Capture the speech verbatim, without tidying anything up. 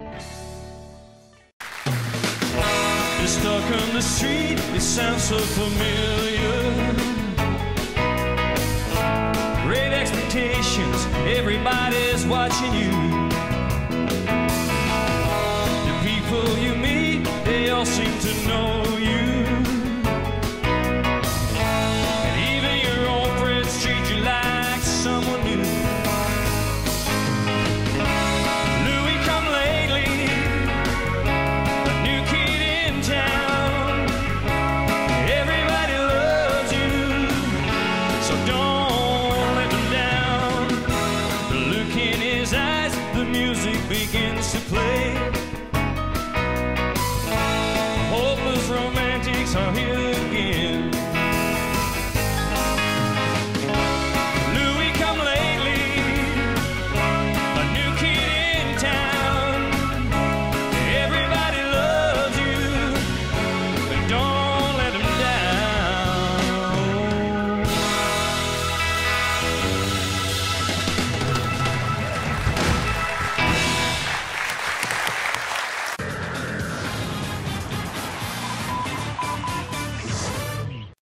You're stuck on the street, it sounds so familiar. Great expectations, everybody's watching you. The people you meet, they all seem to know you. And even your own friends treat you like someone new. Louis, come lately, a new kid in town. Everybody loves you, so don't let them down. The look in his eyes, the music begins to play.